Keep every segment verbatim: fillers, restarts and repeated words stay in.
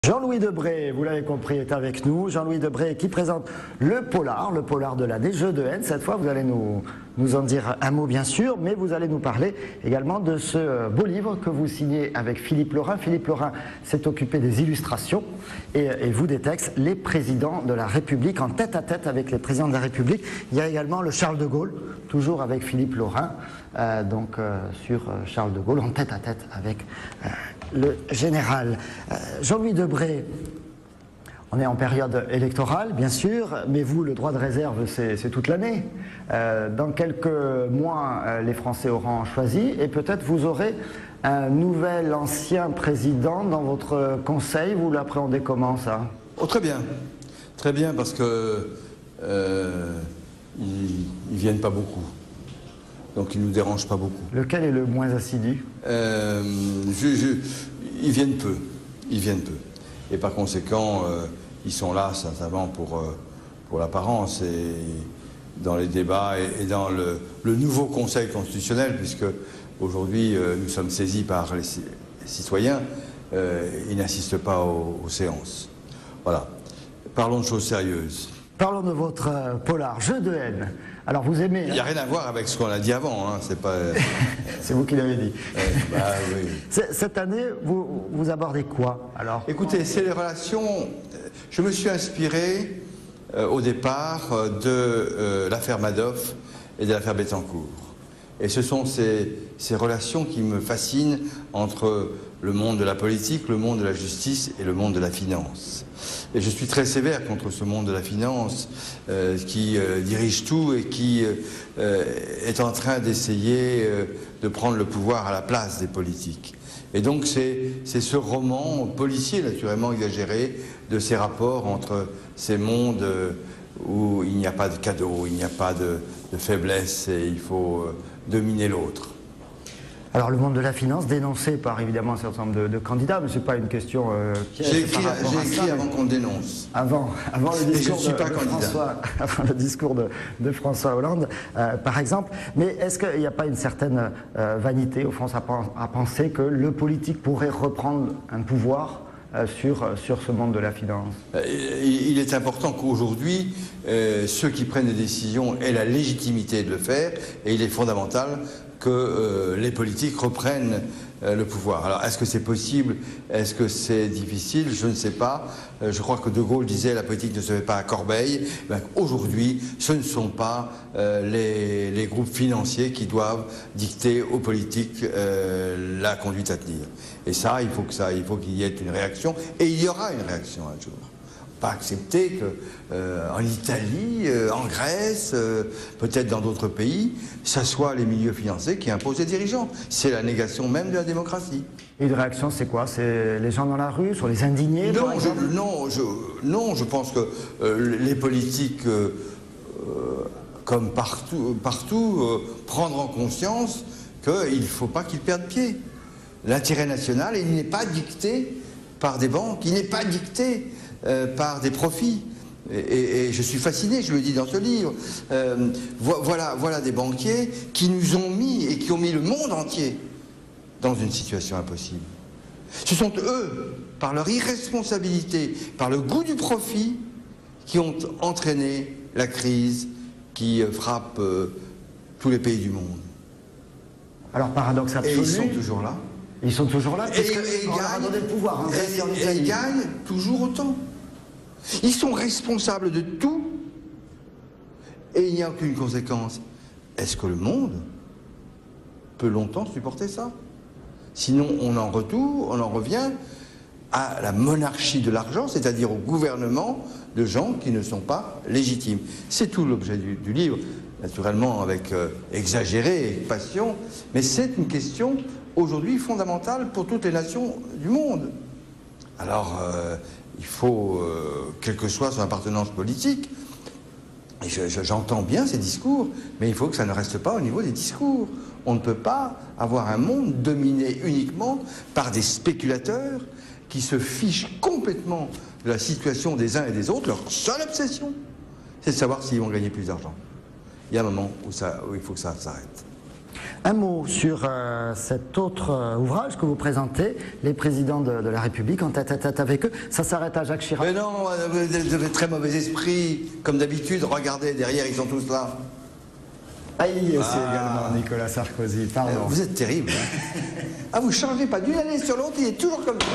Jean-Louis Debré, vous l'avez compris, est avec nous. Jean-Louis Debré qui présente le polar, le polar de l'année, Jeux de haine. Cette fois, vous allez nous, nous en dire un mot, bien sûr, mais vous allez nous parler également de ce beau livre que vous signez avec Philippe Laurin. Philippe Laurin s'est occupé des illustrations et, et vous des textes, les présidents de la République, en tête à tête avec les présidents de la République. Il y a également le Charles de Gaulle, toujours avec Philippe Laurin, euh, donc euh, sur Charles de Gaulle, en tête à tête avec euh, le général. Euh, Jean-Louis Debré, on est en période électorale, bien sûr, mais vous, le droit de réserve, c'est toute l'année. Euh, dans quelques mois, euh, les Français auront choisi et peut-être vous aurez un nouvel ancien président dans votre conseil. Vous l'appréhendez comment, ça? Oh, très bien. Très bien, parce que euh, ils, ils viennent pas beaucoup. Donc ils ne nous dérangent pas beaucoup. Lequel est le moins assidu? euh, je, je, Ils viennent peu. Ils viennent peu. Et par conséquent, euh, ils sont là simplement pour, euh, pour l'apparence et dans les débats et, et dans le, le nouveau Conseil constitutionnel, puisque aujourd'hui euh, nous sommes saisis par les, les citoyens, euh, ils n'insistent pas aux, aux séances. Voilà. Parlons de choses sérieuses. Parlons de votre euh, polar, Jeux de haine. Alors vous aimez... Il n'y a rien à voir avec ce qu'on a dit avant, hein. C'est pas... C'est vous qui l'avez dit. Euh, bah, oui. Cette année, vous, vous abordez quoi, alors? Écoutez, c'est les relations... Je me suis inspiré, euh, au départ, euh, de euh, l'affaire Madoff et de l'affaire Bettencourt. Et ce sont ces, ces relations qui me fascinent entre le monde de la politique, le monde de la justice et le monde de la finance. Et je suis très sévère contre ce monde de la finance euh, qui euh, dirige tout et qui euh, est en train d'essayer euh, de prendre le pouvoir à la place des politiques. Et donc c'est ce roman policier, naturellement exagéré, de ces rapports entre ces mondes euh, où il n'y a pas de cadeau, il n'y a pas de, de faiblesse et il faut euh, dominer l'autre. Alors le monde de la finance, dénoncé par évidemment un certain nombre de, de candidats, mais ce n'est pas une question euh, piège. J'ai écrit, écrit avant qu'on dénonce. Avant, avant le discours, de, de, François, avant le discours de, de François Hollande, euh, par exemple. Mais est-ce qu'il n'y a pas une certaine euh, vanité, au fond, à, à penser que le politique pourrait reprendre un pouvoir euh, sur, sur ce monde de la finance? Il est important qu'aujourd'hui, euh, ceux qui prennent des décisions aient la légitimité de le faire, et il est fondamental que euh, les politiques reprennent euh, le pouvoir. Alors, est-ce que c'est possible? Est-ce que c'est difficile? Je ne sais pas. Euh, je crois que De Gaulle disait la politique ne se fait pas à Corbeil. Ben, aujourd'hui, ce ne sont pas euh, les, les groupes financiers qui doivent dicter aux politiques euh, la conduite à tenir. Et ça, il faut que ça, il faut qu'il y ait une réaction. Et il y aura une réaction un jour. Pas accepter que euh, en Italie, euh, en Grèce, euh, peut-être dans d'autres pays, ça soit les milieux financiers qui imposent les dirigeants. C'est la négation même de la démocratie. Et une réaction, c'est quoi? C'est les gens dans la rue, sur les indignés? Non, je, non, je, non, je pense que euh, les politiques, euh, euh, comme partout, partout euh, prendront conscience qu'il ne faut pas qu'ils perdent pied. L'intérêt national, il n'est pas dicté par des banques, il n'est pas dicté Euh, par des profits. Et, et, et je suis fasciné, je le dis dans ce livre. Euh, vo voilà, voilà des banquiers qui nous ont mis et qui ont mis le monde entier dans une situation impossible. Ce sont eux, par leur irresponsabilité, par le goût du profit, qui ont entraîné la crise qui euh, frappe euh, tous les pays du monde. Alors, paradoxe absolu. Et ils sont toujours là. Ils sont toujours là, parce qu'ils gagnent le pouvoir. Hein, et, et ils gagnent toujours autant. Ils sont responsables de tout et il n'y a aucune conséquence. Est-ce que le monde peut longtemps supporter ça? Sinon, on en retourne, on en revient à la monarchie de l'argent, c'est-à-dire au gouvernement de gens qui ne sont pas légitimes. C'est tout l'objet du, du livre, naturellement avec euh, exagéré et passion, mais c'est une question aujourd'hui fondamentale pour toutes les nations du monde. Alors, euh, il faut, euh, quelle que soit son appartenance politique, et j'entends je, bien ces discours, mais il faut que ça ne reste pas au niveau des discours. On ne peut pas avoir un monde dominé uniquement par des spéculateurs qui se fichent complètement de la situation des uns et des autres. Leur seule obsession, c'est de savoir s'ils vont gagner plus d'argent. Il y a un moment où, ça, où il faut que ça s'arrête. Un mot sur euh, cet autre euh, ouvrage que vous présentez, les présidents de, de la République en tête à tête avec eux. Ça s'arrête à Jacques Chirac. Mais non, vous avez très mauvais esprit, comme d'habitude. Regardez, derrière, ils sont tous là. Ah, il y est aussi Ah. également Nicolas Sarkozy, pardon. Euh, Vous êtes terrible. Hein. Ah, vous changez pas d'une année sur l'autre, il est toujours comme ça.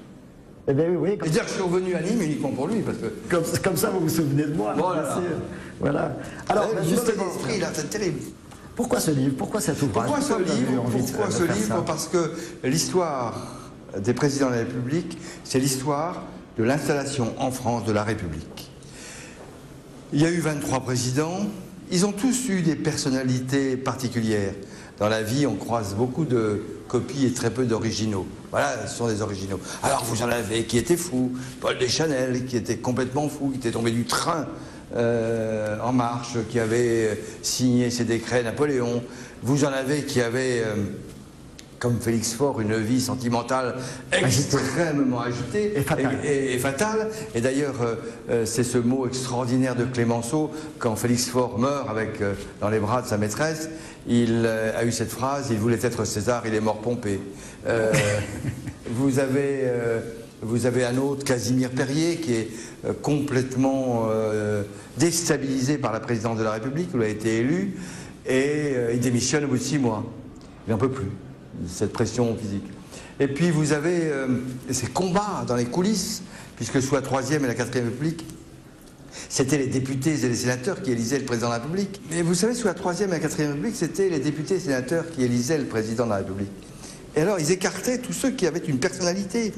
Eh bien oui, oui. Et Comme, dire que je suis revenu à Nîmes uniquement pour lui, parce que... comme, comme ça, vous vous souvenez de moi. Voilà. bien sûr. Voilà. Alors, Alors, ben, mauvais justement, esprit, là, c'est terrible. pourquoi ce livre? Pourquoi cet ouvrage? Pourquoi ce vous avez eu livre envie de- Pourquoi de ce faire livre ça Parce que l'histoire des présidents de la République, c'est l'histoire de l'installation en France de la République. Il y a eu vingt-trois présidents, ils ont tous eu des personnalités particulières. Dans la vie, on croise beaucoup de copies et très peu d'originaux. Voilà, ce sont des originaux. Alors vous en avez qui étaient fous, Paul Deschanel qui était complètement fou, qui était tombé du train euh, en marche, qui avait signé ses décrets Napoléon. Vous en avez qui avaient, euh, comme Félix Faure, une vie sentimentale extrêmement agitée Et fatale. Et, et- et fatale. Et d'ailleurs, euh, euh, c'est ce mot extraordinaire de Clémenceau, quand Félix Faure meurt avec, euh, dans les bras de sa maîtresse, il euh, a eu cette phrase, il voulait être César, il est mort Pompée. Euh, vous, avez, euh, vous avez un autre, Casimir Perrier, qui est euh, complètement euh, déstabilisé par la présidence de la République, où il a été élu, et euh, il démissionne au bout de six mois. Il n'en peut plus, cette pression physique. Et puis vous avez euh, ces combats dans les coulisses, puisque sous la troisième et la quatrième République, c'était les députés et les sénateurs qui élisaient le président de la République. Mais vous savez, sous la troisième et la quatrième République, c'était les députés et sénateurs qui élisaient le président de la République. Et alors, ils écartaient tous ceux qui avaient une personnalité.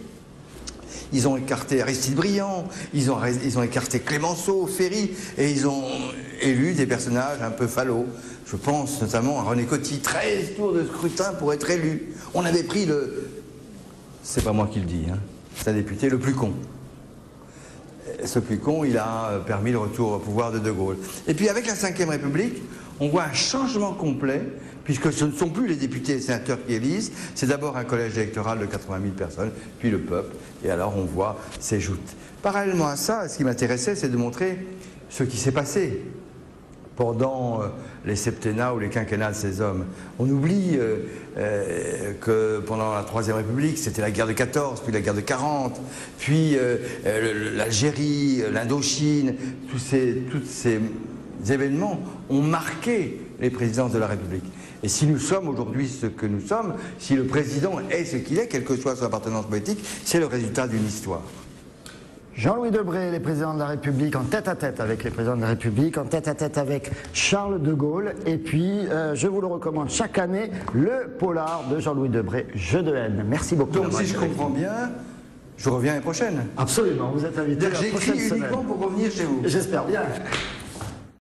Ils ont écarté Aristide Briand, ils ont, ils ont écarté Clémenceau, Ferry, et ils ont élu des personnages un peu falots. Je pense notamment à René Coty, treize tours de scrutin pour être élu. On avait pris le... C'est pas moi qui le dis, hein. C'est un député le plus con. Ce plus con, il a permis le retour au pouvoir de De Gaulle. Et puis avec la cinquième République, on voit un changement complet, puisque ce ne sont plus les députés et les sénateurs qui élisent, c'est d'abord un collège électoral de quatre-vingt mille personnes, puis le peuple, et alors on voit ces joutes. Parallèlement à ça, ce qui m'intéressait, c'est de montrer ce qui s'est passé pendant euh, les septennats ou les quinquennats de ces hommes. On oublie euh, euh, que pendant la Troisième République, c'était la guerre de quatorze, puis la guerre de quarante, puis euh, euh, l'Algérie, l'Indochine, tous ces, tous ces événements ont marqué les présidences de la République. Et si nous sommes aujourd'hui ce que nous sommes, si le président est ce qu'il est, quelle que soit son appartenance politique, c'est le résultat d'une histoire. Jean-Louis Debré, les présidents de la République, en tête à tête avec les présidents de la République, en tête à tête avec Charles de Gaulle. Et puis, euh, je vous le recommande chaque année, le polar de Jean-Louis Debré, Jeu de haine. Merci beaucoup. Donc si je comprends bien, je reviens l'année prochaine. Absolument, vous êtes invité la prochaine J'écris semaine. uniquement pour revenir chez vous. J'espère bien.